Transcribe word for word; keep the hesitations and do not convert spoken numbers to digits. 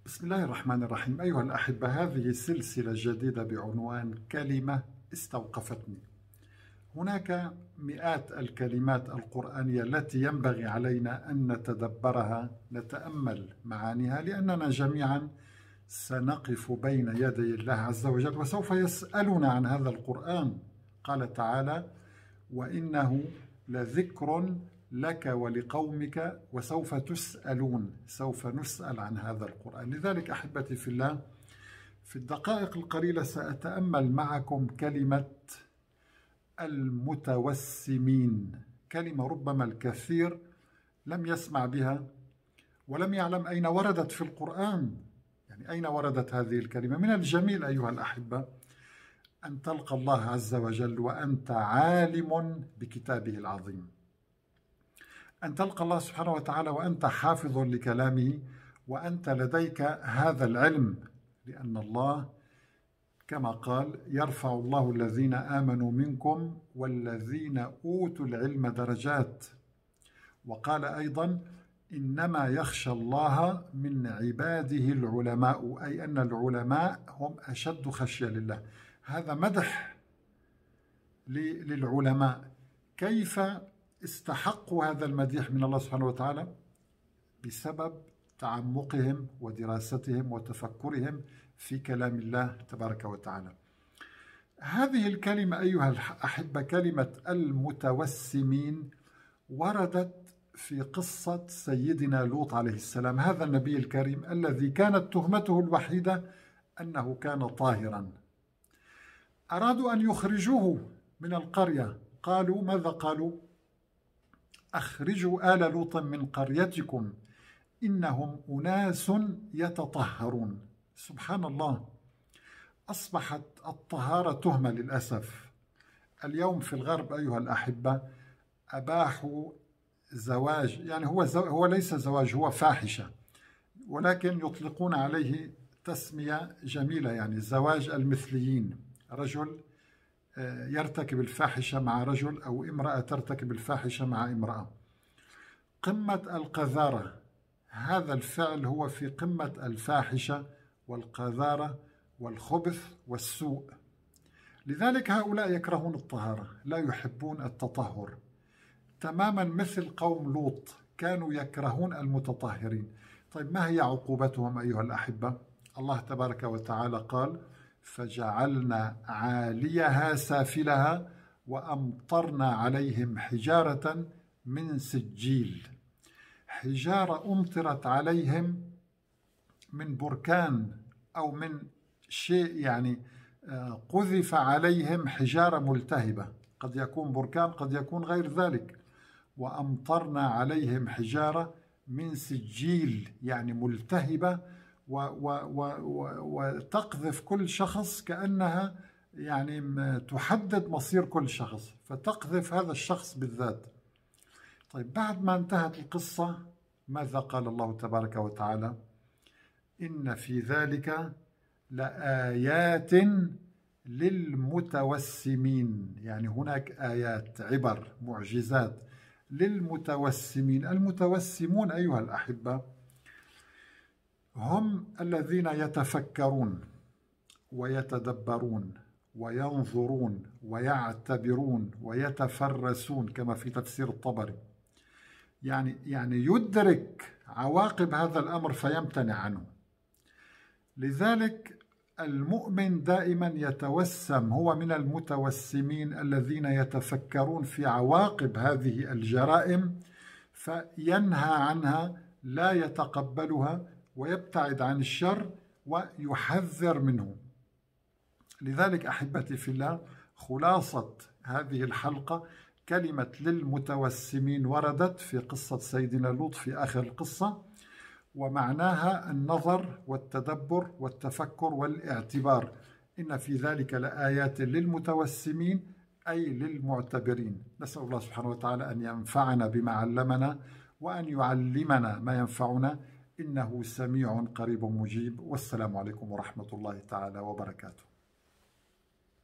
بسم الله الرحمن الرحيم. أيها الأحبة، هذه سلسلة جديدة بعنوان كلمة استوقفتني. هناك مئات الكلمات القرآنية التي ينبغي علينا أن نتدبرها، نتأمل معانيها، لأننا جميعا سنقف بين يدي الله عز وجل وسوف يسألنا عن هذا القرآن. قال تعالى: وإنه لذكر لك ولقومك وسوف تسألون. سوف نسأل عن هذا القرآن. لذلك أحبتي في الله، في الدقائق القليلة سأتأمل معكم كلمة المتوسمين، كلمة ربما الكثير لم يسمع بها ولم يعلم أين وردت في القرآن. يعني أين وردت هذه الكلمة؟ من الجميل أيها الأحبة أن تلقى الله عز وجل وأنت عالم بكتابه العظيم، أن تلقى الله سبحانه وتعالى وأنت حافظ لكلامه، وأنت لديك هذا العلم، لأن الله كما قال: يرفع الله الذين آمنوا منكم والذين أوتوا العلم درجات. وقال أيضا: إنما يخشى الله من عباده العلماء، أي أن العلماء هم أشد خشية لله. هذا مدح للعلماء. كيف استحقوا هذا المديح من الله سبحانه وتعالى؟ بسبب تعمقهم ودراستهم وتفكرهم في كلام الله تبارك وتعالى. هذه الكلمة أيها الأحبة، كلمة المتوسمين، وردت في قصة سيدنا لوط عليه السلام، هذا النبي الكريم الذي كانت تهمته الوحيدة أنه كان طاهرا. أرادوا أن يخرجوه من القرية. قالوا ماذا قالوا؟ أخرجوا آل لوط من قريتكم إنهم أناس يتطهرون. سبحان الله، أصبحت الطهارة تهمة للأسف. اليوم في الغرب أيها الأحبة أباحوا زواج، يعني هو زو هو ليس زواج، هو فاحشة، ولكن يطلقون عليه تسمية جميلة، يعني زواج المثليين. رجل يرتكب الفاحشة مع رجل، أو امرأة ترتكب الفاحشة مع امرأة. قمة القذارة، هذا الفعل هو في قمة الفاحشة والقذارة والخبث والسوء. لذلك هؤلاء يكرهون الطهارة، لا يحبون التطهر، تماما مثل قوم لوط، كانوا يكرهون المتطهرين. طيب ما هي عقوبتهم أيها الأحبة؟ الله تبارك وتعالى قال: فجعلنا عاليها سافلها وأمطرنا عليهم حجارة من سجيل. حجارة أمطرت عليهم من بركان أو من شيء، يعني قذف عليهم حجارة ملتهبة، قد يكون بركان قد يكون غير ذلك. وأمطرنا عليهم حجارة من سجيل، يعني ملتهبة وتقذف كل شخص كأنها يعني تحدد مصير كل شخص، فتقذف هذا الشخص بالذات. طيب بعد ما انتهت القصة ماذا قال الله تبارك وتعالى؟ إن في ذلك لآيات للمتوسمين. يعني هناك آيات، عبر، معجزات للمتوسمين. المتوسمون أيها الأحبة هم الذين يتفكرون ويتدبرون وينظرون ويعتبرون ويتفرسون، كما في تفسير الطبري. يعني يعني يدرك عواقب هذا الأمر فيمتنع عنه. لذلك المؤمن دائما يتوسم، هو من المتوسمين الذين يتفكرون في عواقب هذه الجرائم فينهى عنها، لا يتقبلها، ويبتعد عن الشر ويحذر منه. لذلك أحبتي في الله، خلاصة هذه الحلقة كلمة للمتوسمين وردت في قصة سيدنا لوط في آخر القصة، ومعناها النظر والتدبر والتفكر والاعتبار. إن في ذلك لآيات للمتوسمين، أي للمعتبرين. نسأل الله سبحانه وتعالى أن ينفعنا بما علمنا وأن يعلمنا ما ينفعنا، إنه سميع قريب مجيب. والسلام عليكم ورحمة الله تعالى وبركاته.